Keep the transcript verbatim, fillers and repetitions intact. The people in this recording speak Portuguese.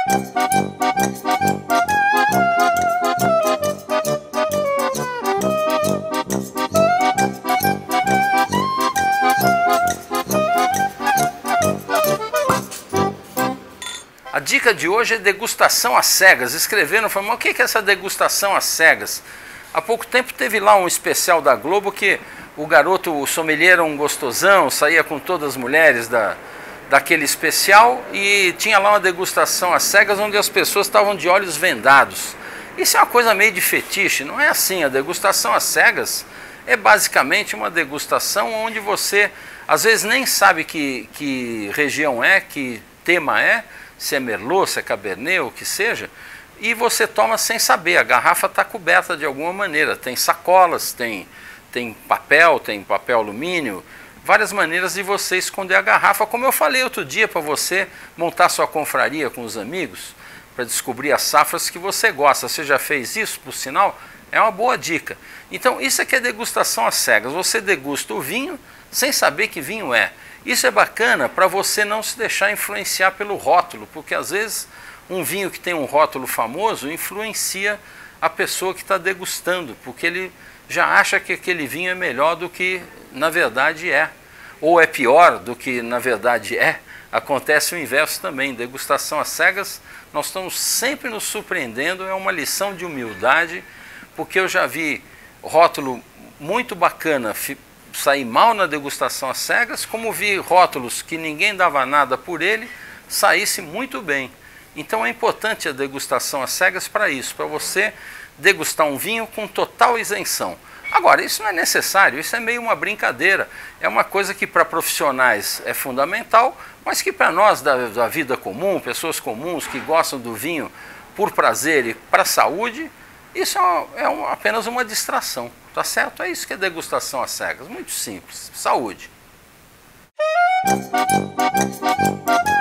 A dica de hoje é degustação às cegas. Escreveram, falaram, mas o que é essa degustação às cegas? Há pouco tempo teve lá um especial da Globo que o garoto, o sommelier era um gostosão, saía com todas as mulheres da, daquele especial e tinha lá uma degustação às cegas onde as pessoas estavam de olhos vendados. Isso é uma coisa meio de fetiche, não é assim. A degustação às cegas é basicamente uma degustação onde você às vezes nem sabe que, que região é, que tema é, se é Merlot, se é Cabernet, o que seja, e você toma sem saber. A garrafa está coberta de alguma maneira, tem sacolas, tem, tem papel, tem papel alumínio, várias maneiras de você esconder a garrafa, como eu falei outro dia para você montar sua confraria com os amigos, para descobrir as safras que você gosta. Você já fez isso, por sinal? É uma boa dica. Então isso aqui é degustação às cegas, você degusta o vinho sem saber que vinho é. Isso é bacana para você não se deixar influenciar pelo rótulo, porque às vezes um vinho que tem um rótulo famoso influencia a pessoa que está degustando, porque ele já acha que aquele vinho é melhor do que na verdade é, ou é pior do que na verdade é. Acontece o inverso também. Degustação às cegas, nós estamos sempre nos surpreendendo, é uma lição de humildade, porque eu já vi rótulo muito bacana sair mal na degustação às cegas, como vi rótulos que ninguém dava nada por ele, saísse muito bem. Então é importante a degustação às cegas para isso, para você degustar um vinho com total isenção. Agora, isso não é necessário, isso é meio uma brincadeira, é uma coisa que para profissionais é fundamental, mas que para nós da, da vida comum, pessoas comuns que gostam do vinho por prazer e para a saúde, isso é, uma, é uma, apenas uma distração, tá certo? É isso que é degustação às cegas, muito simples. Saúde!